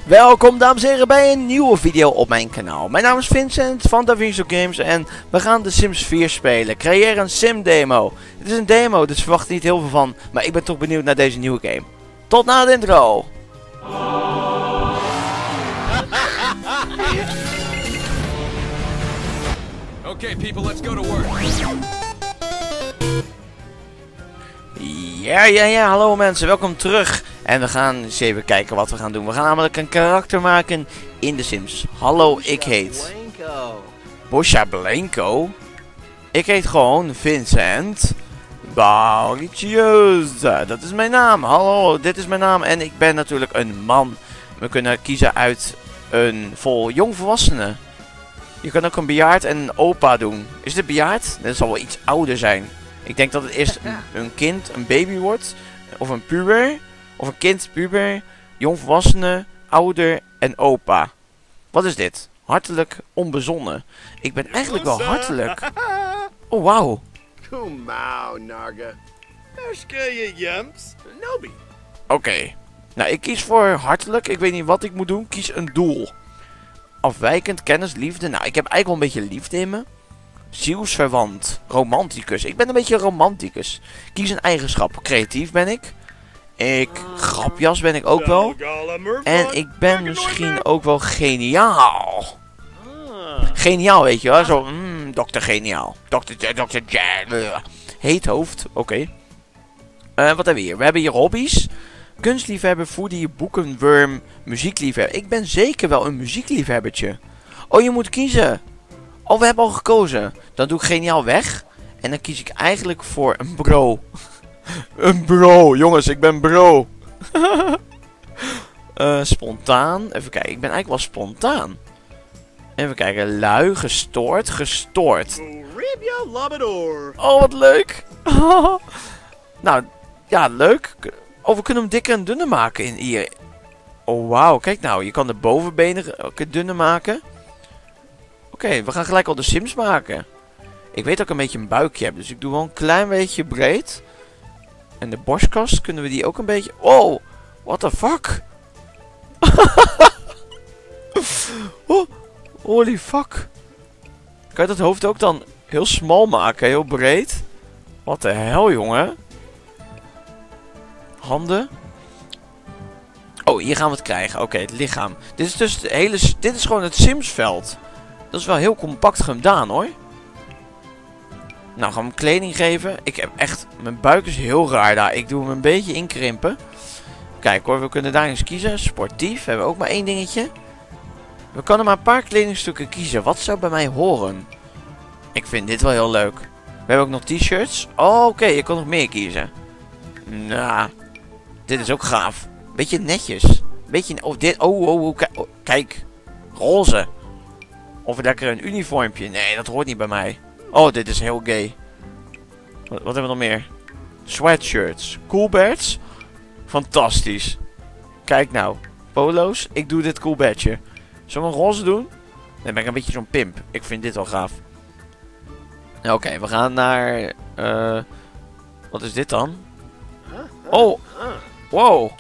Welkom dames en heren bij een nieuwe video op mijn kanaal. Mijn naam is Vincent van Davinci Games en we gaan de Sims 4 spelen. Creëer een sim demo. Het is een demo, dus verwacht er niet heel veel van, maar ik ben toch benieuwd naar deze nieuwe game. Tot na de intro! Okay, people, let's go to work. Ja, hallo mensen, welkom terug. En we gaan eens even kijken wat we gaan doen. We gaan namelijk een karakter maken in de Sims. Hallo, ik heet Boscha Blanco. Ik heet gewoon Vincent Bautjes. Dat is mijn naam. Hallo, dit is mijn naam. En ik ben natuurlijk een man. We kunnen kiezen uit een vol jongvolwassene. Je kan ook een bejaard en een opa doen. Is dit bejaard? Dat zal wel iets ouder zijn. Ik denk dat het eerst een kind, een baby wordt. Of een puber. Of een kind, puber, jongvolwassene, ouder en opa. Wat is dit? Hartelijk onbezonnen. Ik ben eigenlijk wel hartelijk. Oh, wauw. Oké. Nou, ik kies voor hartelijk. Ik weet niet wat ik moet doen. Kies een doel. Afwijkend, kennis, liefde. Nou, ik heb eigenlijk wel een beetje liefde in me. Zielsverwant. Romanticus. Ik ben een beetje romanticus. Kies een eigenschap. Creatief ben ik. Grapjas ben ik ook wel. En ik ben misschien ook wel geniaal. Geniaal, weet je wel. Zo, dokter geniaal. Dokter heet hoofd. Oké. Wat hebben we hier? We hebben hier hobby's. Kunstliefhebber, foodie, boekenworm, muziekliefhebber. Ik ben zeker wel een muziekliefhebbertje. Oh, je moet kiezen. Oh, we hebben al gekozen. Dan doe ik geniaal weg. En dan kies ik eigenlijk voor een bro. Een bro, jongens, ik ben bro. Spontaan. Even kijken, ik ben eigenlijk wel spontaan. Even kijken, lui, gestoord. Oh, wat leuk. Nou, ja, leuk. Oh, we kunnen hem dikker en dunner maken in hier. Oh, wauw, kijk nou, je kan de bovenbenen dunner maken. Oké, we gaan gelijk al de Sims maken. Ik weet dat ik een beetje een buikje heb, dus ik doe wel een klein beetje breed. En de borstkast, kunnen we die ook een beetje... Oh, what the fuck? Oh, holy fuck. Kan je dat hoofd ook dan heel smal maken, heel breed? Wat de hel, jongen. Handen. Oh, hier gaan we het krijgen. Oké, het lichaam. Dit is dus het hele... Dit is gewoon het Simsveld. Dat is wel heel compact gedaan, hoor. Nou, gaan we hem kleding geven. Ik heb echt... Mijn buik is heel raar daar. Ik doe hem een beetje inkrimpen. Kijk hoor, we kunnen daar eens kiezen. Sportief. Hebben we ook maar één dingetje. We kunnen maar een paar kledingstukken kiezen. Wat zou bij mij horen? Ik vind dit wel heel leuk. We hebben ook nog t-shirts. Oh, oké. Je kan nog meer kiezen. Nou, dit is ook gaaf. Beetje netjes. Beetje... Oh, dit... Oh, kijk. Roze. Of lekker een uniformpje. Nee, dat hoort niet bij mij. Oh, dit is heel gay. Wat hebben we nog meer? Sweatshirts. Coolbeds. Fantastisch. Kijk nou. Polo's. Ik doe dit coolbedje. Zullen we een roze doen? Dan ben ik een beetje zo'n pimp. Ik vind dit wel gaaf. Oké, we gaan naar... wat is dit dan? Oh. Wow.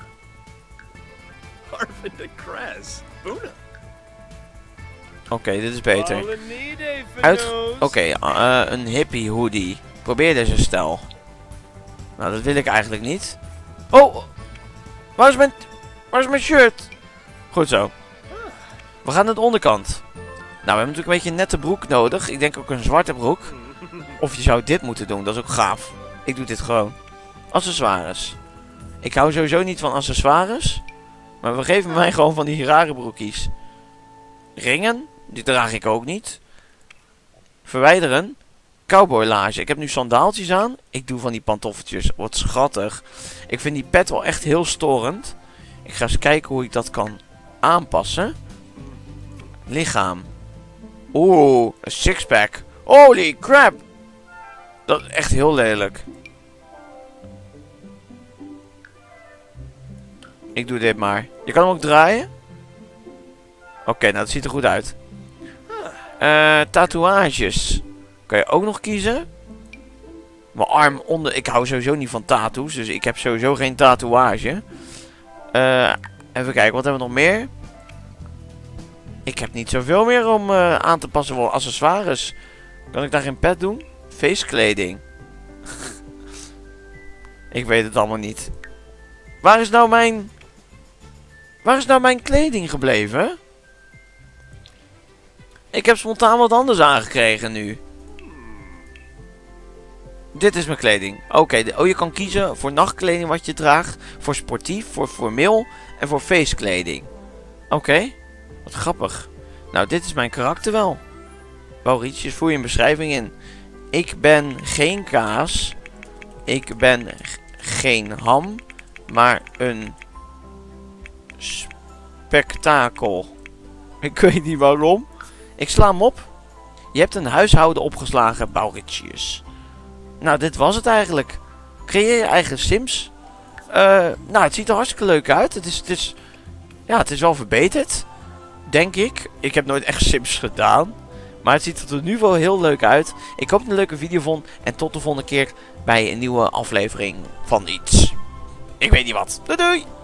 Oké, dit is beter. Oké, een hippie hoodie. Probeer deze stijl. Nou, dat wil ik eigenlijk niet. Oh! Waar is mijn shirt? Goed zo. We gaan naar de onderkant. Nou, we hebben natuurlijk een beetje een nette broek nodig. Ik denk ook een zwarte broek. Of je zou dit moeten doen, dat is ook gaaf. Ik doe dit gewoon. Accessoires. Ik hou sowieso niet van accessoires. Maar we geven mij gewoon van die rare broekies. Ringen. Die draag ik ook niet. Verwijderen. Cowboylage. Ik heb nu sandaaltjes aan. Ik doe van die pantoffeltjes. Wat schattig. Ik vind die pet wel echt heel storend. Ik ga eens kijken hoe ik dat kan aanpassen. Lichaam. Oeh, een sixpack. Holy crap. Dat is echt heel lelijk. Ik doe dit maar. Je kan hem ook draaien. Oké, nou dat ziet er goed uit. Tatoeages. Kan je ook nog kiezen? Mijn arm onder... Ik hou sowieso niet van tattoos. Dus ik heb sowieso geen tatoeage. Even kijken, wat hebben we nog meer? Ik heb niet zoveel meer om aan te passen voor accessoires. Kan ik daar geen pet doen? Feestkleding. Ik weet het allemaal niet. Waar is nou mijn kleding gebleven? Ik heb spontaan wat anders aangekregen nu. Dit is mijn kleding. Oké, je kan kiezen voor nachtkleding wat je draagt. Voor sportief, voor formeel en voor feestkleding. Oké, wat grappig. Nou, dit is mijn karakter wel. Mauritius, voer je een beschrijving in. Ik ben geen kaas. Ik ben geen ham. Maar een spektakel. Ik weet niet waarom. Ik sla hem op. Je hebt een huishouden opgeslagen, Mauritius. Nou, dit was het eigenlijk. Creëer je eigen Sims. Nou, het ziet er hartstikke leuk uit. Het is wel verbeterd. Denk ik. Ik heb nooit echt Sims gedaan. Maar het ziet er nu wel heel leuk uit. Ik hoop dat je een leuke video vond. En tot de volgende keer bij een nieuwe aflevering van iets. Ik weet niet wat. Doei doei!